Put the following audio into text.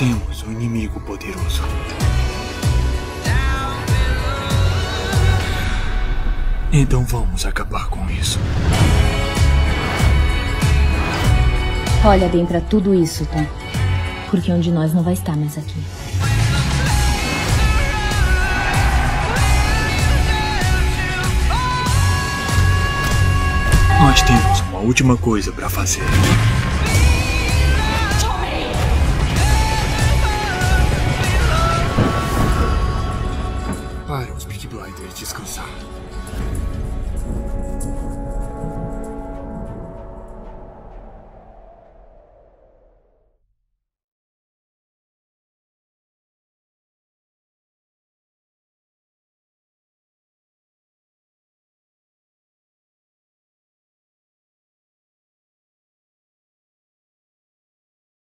temos um inimigo poderoso. Então vamos acabar com isso. Olha bem pra tudo isso, Tom. Porque um de nós não vai estar mais aqui. Nós temos uma última coisa pra fazer. Para os Peaky Blinders descansar.